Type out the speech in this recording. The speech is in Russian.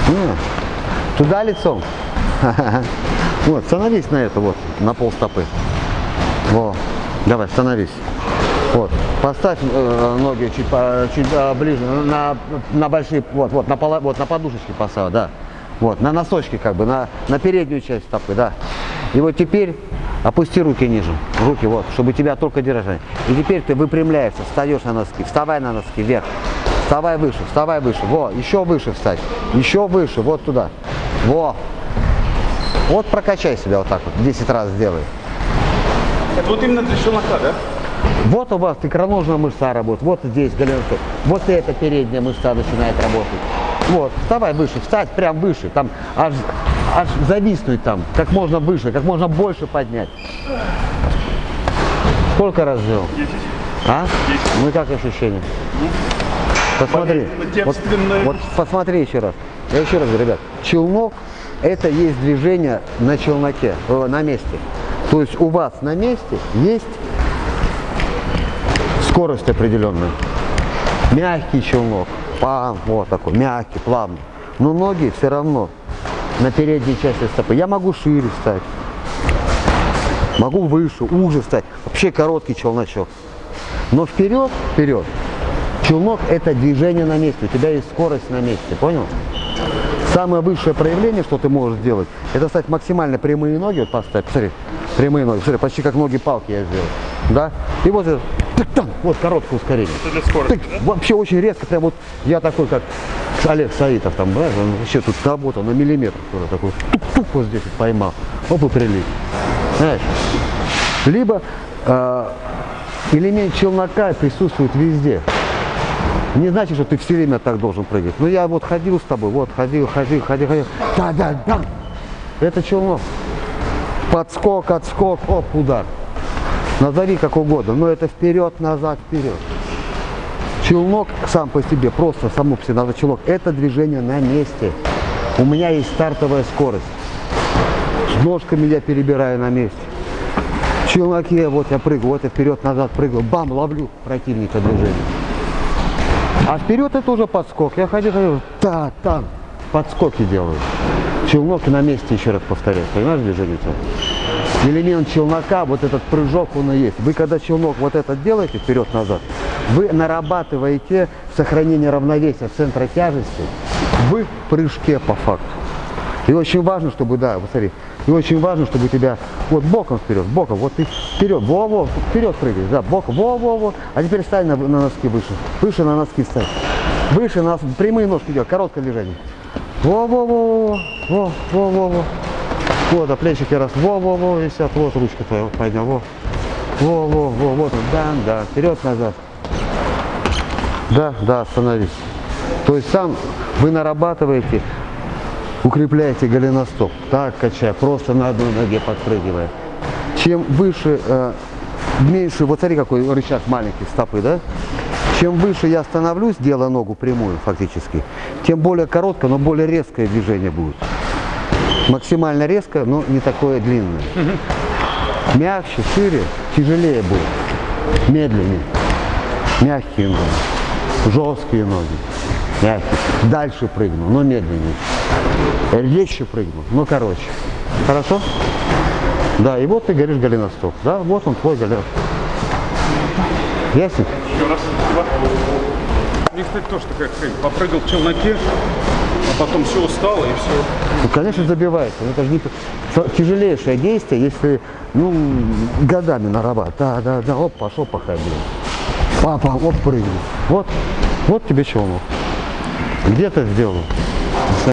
Туда лицом. Вот, становись на это вот, на полстопы. Вот, давай, становись. Вот, поставь ноги чуть ближе, на большие, вот, на подушечки поставь, да. Вот, на носочки как бы, на переднюю часть стопы, да. И вот теперь опусти руки ниже, руки вот, чтобы тебя только держали. И теперь ты выпрямляешься, встаешь на носки, вставай на носки вверх. Вставай выше, во, еще выше встать, еще выше, вот туда, во. Вот прокачай себя вот так вот, 10 раз сделай. Это вот именно для челнока, да? Вот у вас икроножная мышца работает, вот здесь голеностоп, вот эта передняя мышца начинает работать. Вот, вставай выше, встать прям выше, там аж зависнуть там, как можно выше, как можно больше поднять. Сколько раз сделал? 10. А? 10. Ну и как ощущения? Посмотри, вот посмотри еще раз. Я еще раз говорю, ребят, челнок это есть движение на челноке, на месте. То есть у вас на месте есть скорость определенная. Мягкий челнок, вот такой, мягкий, плавный. Но ноги все равно на передней части стопы. Я могу шире встать, могу выше, уже встать. Вообще короткий челночок. Но вперед. Челнок это движение на месте, у тебя есть скорость на месте, понял? Самое высшее проявление, что ты можешь сделать, это стать максимально прямые ноги, вот поставь, посмотри, прямые ноги, смотри, почти как ноги палки я сделал, да? И вот это, вот короткое ускорение. Это для скорости, да? Вообще очень резко, прям вот я такой, как Олег Саитов, там, да, он вообще тут работал на миллиметр, такой, тук-тук вот здесь вот поймал, оп, и прилип, знаешь? Либо элемент челнока присутствует везде. Не значит, что ты все время так должен прыгать. Ну я вот ходил с тобой, вот ходил. Да. Это челнок. Подскок, отскок, оп, удар. Назови как угодно, но это вперед, назад, вперед. Челнок сам по себе, просто само по себе назад челнок, это движение на месте. У меня есть стартовая скорость. С ножками я перебираю на месте. В челноке вот я прыгаю, вот я вперед, назад прыгаю, бам, ловлю противника движение. А вперед это уже подскок. Я ходил, там, подскоки делаю. Челнок на месте, еще раз повторяю. Понимаешь движение? Элемент челнока, вот этот прыжок, он и есть. Вы когда челнок вот этот делаете, вперед-назад, вы нарабатываете сохранение равновесия центра тяжести в прыжке по факту. И очень важно, чтобы, да, посмотри, и очень важно, чтобы у тебя вот боком вперед, вот ты вперед, во-во, вперед прыгаешь, да, боком, во-во-во, а теперь встань на носки выше на носки встань, выше на прямые ножки делай, короткое движение, во-во-во, во-во-во, вот, а плечики раз, во-во-во, висят, вот ручка твоя, поднял, во-во-во, вот он, да, вперед-назад, да, остановись, то есть сам вы нарабатываете, укрепляете голеностоп, так качая, просто на одной ноге подпрыгивая. Чем выше, меньше, вот смотри какой рычаг маленький стопы, да? Чем выше я становлюсь, делая ногу прямую фактически, тем более короткое, но более резкое движение будет. Максимально резкое, но не такое длинное. Мягче, шире, тяжелее будет, медленнее. Мягкие ноги, жесткие ноги, мягкие. Дальше прыгну, но медленнее. Резче прыгну, но короче. Хорошо? Да, и вот ты говоришь голеностоп. Да, вот он твой голеностоп. Ясно? Еще раз. Мне, кстати, тоже такая хрень. Попрыгал в челноке, а потом все устало и все. Ну, конечно, забивается. Это же не тяжелейшее действие, если, годами нарабатывать. Да, оп, пошел походил. Папа, оп, прыгнул. Вот тебе челнок. Где-то сделал.